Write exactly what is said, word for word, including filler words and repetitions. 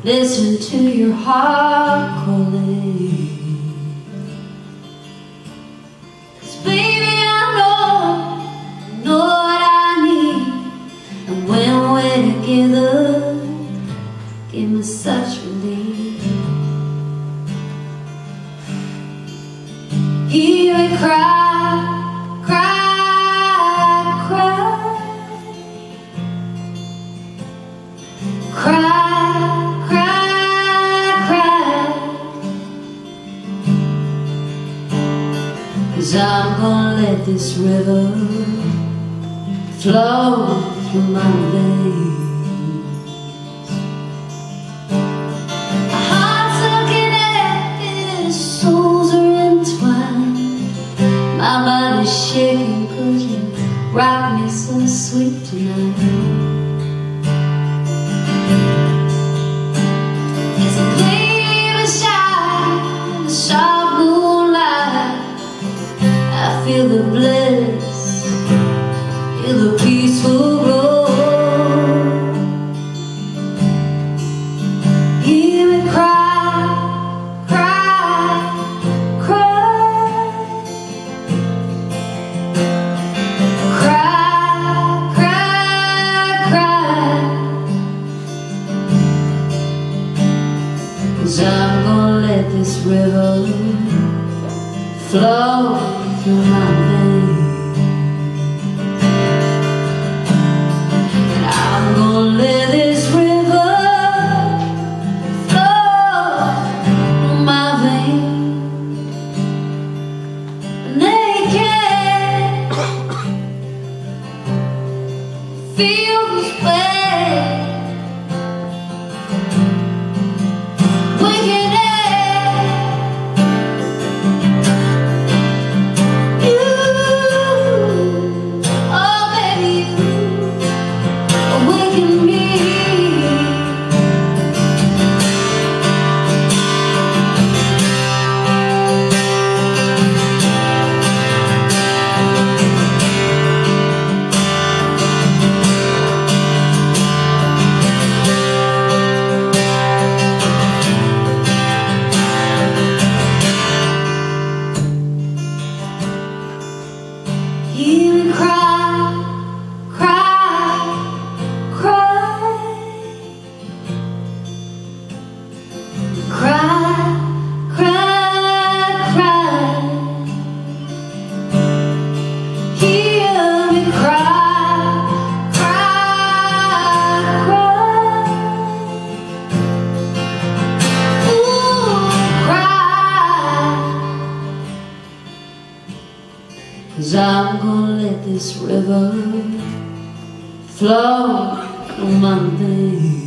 listen to your heart calling. 'Cause baby, I know, I know what I need, and when we're together, give me such relief. Hear me cry, cry, cry, cry. Cause I'm gonna let this river flow through my veins. Our hearts are connected, souls are entwined. My body's shaking cause you rock me so sweet tonight. It's a baby shine in the soft moonlight. I feel the bliss, feel the peaceful glow. Hear me cry, cry, cry, cry, cry, cry. 'Cause I'm gonna let this river flow through my veins, and I'm gonna let this river flow through my veins, and they can't feel this way. We can hear me cry, cry, cry, cry, cry, cry. Hear me cry, cry, cry. Ooh, cry. 'Cause I'm gonna let this river flow through my veins.